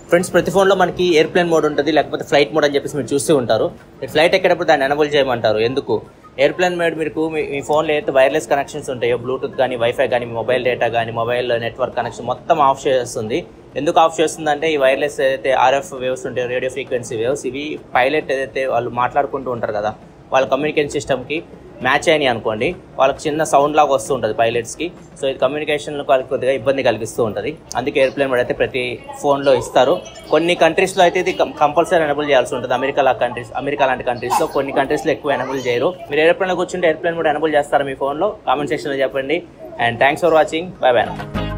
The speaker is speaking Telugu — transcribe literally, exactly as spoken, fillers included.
ఫ్రెండ్స్, ప్రతి ఫోన్లో మనకి ఎయిర్ప్లేన్ మోడ్ ఉంటుంది, లేకపోతే ఫ్లైట్ మోడ్ అని చెప్పేసి మీరు చూస్తూ ఉంటారు. మీరు ఫ్లైట్ ఎక్కేటప్పుడు దాన్ని ఎనేబుల్ చేయమంటారు. ఎందుకు? ఎయిర్ప్లేన్ మోడ్ మీకు మీ ఫోన్లో అయితే వైర్లెస్ కనెక్షన్స్ ఉంటాయో, బ్లూటూత్ కానీ, వైఫై కానీ, మొబైల్ డేటా కానీ, మొబైల్ నెట్వర్క్ కనెక్షన్ మొత్తం ఆఫ్ చేస్తుంది. ఎందుకు ఆఫ్ చేస్తుందంటే ఈ వైర్లెస్ ఏదైతే ఆర్ఎఫ్ వేవ్స్ ఉంటాయో, రేడియో ఫ్రీక్వెన్సీ వేవ్స్, ఇవి పైలట్ ఏదైతే వాళ్ళు మాట్లాడుకుంటూ ఉంటారు కదా, వాళ్ళ కమ్యూనికేషన్ సిస్టమ్కి మ్యాచ్ అయినాయి అనుకోండి, వాళ్ళకి చిన్న సౌండ్ లాగా వస్తూ ఉంటుంది పైలట్స్కి. సో ఇది కమ్యూనికేషన్లో వాళ్ళకి కొద్దిగా ఇబ్బంది కలిగిస్తూ ఉంటుంది. అందుకే ఎయిర్ప్లేన్ మోడ్ అయితే ప్రతి ఫోన్లో ఇస్తారు. కొన్ని కంట్రీస్లో అయితే ఇది కంపల్సరీ ఎనేబుల్ చేయాల్సి ఉంటుంది. అమెరికా లా కంట్రీస్ అమెరికా లాంటి కంట్రీస్లో కొన్ని కంట్రీస్లో ఎక్కువ ఎనేబుల్ చేయరు. మీరు ఎయిర్ప్లేన్లో కూర్చుంటే ఎయిర్ప్లేన్ మోడ్ ఎనేబుల్ చేస్తారా మీ ఫోన్లో? కామెంట్ సెక్షన్లో చెప్పండి. And thanks for watching. Bye by.